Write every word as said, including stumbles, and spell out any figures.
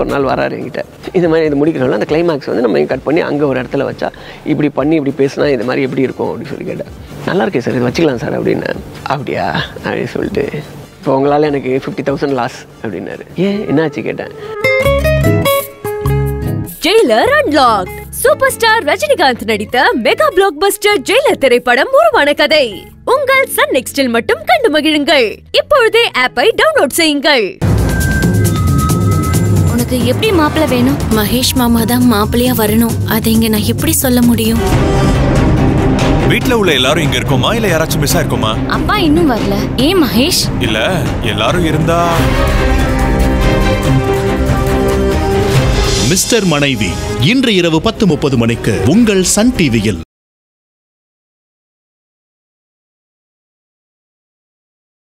ஒரு நாள் வராரு என்கிட்ட, இந்த மாதிரி இது முடிக்கிறோம்ல அந்த கிளைமேக்ஸ் வந்து நம்ம கட் பண்ணி அங்கே ஒரு இடத்துல வச்சா இப்படி பண்ணி இப்படி பேசினா இது மாதிரி எப்படி இருக்கும் அப்படின்னு சொல்லி கேட்டேன். நல்லா இருக்கே சார், இது வச்சுக்கலாம் சார் அப்படின்னு. அப்படியா அப்படின்னு சொல்லிட்டு, இப்போ உங்களால் எனக்கு ஃபிஃப்டி தௌசண்ட் லாஸ் அப்படின்னாரு. ஏன் என்னாச்சு கேட்டேன். Jailer unlocked super star Rajinikanth நடித்த மெகா பிளாக் பஸ்டர் ஜெயிலர் திரைப்படம் உருவான கதை உங்கள் சன் நெக்ஸ்டில் மட்டும் கண்டு மகிழுங்கள். இப்பொழுதே ஆப்பை டவுன்லோட் செய்யுங்கள். உனக்கு எப்படி மாப்பிள்ள வேணும்? மகேஷ் மாமா தான் மாப்பிள்ளையா வரணும். அதை இங்க நான் எப்படி சொல்ல முடியும்? வீட்ல உள்ள எல்லாரும் இங்க இருக்கோமா இல்ல யாராச்சும் மிஸ் ஆயிருக்கோமா? அப்பா இன்னும் வரல. ஏன் மகேஷ்? இல்ல எல்லாரும் இருந்தா. மிஸ்டர் மனைவி இன்று இரவு பத்து முப்பது மணிக்கு உங்கள் சன் டிவியில்.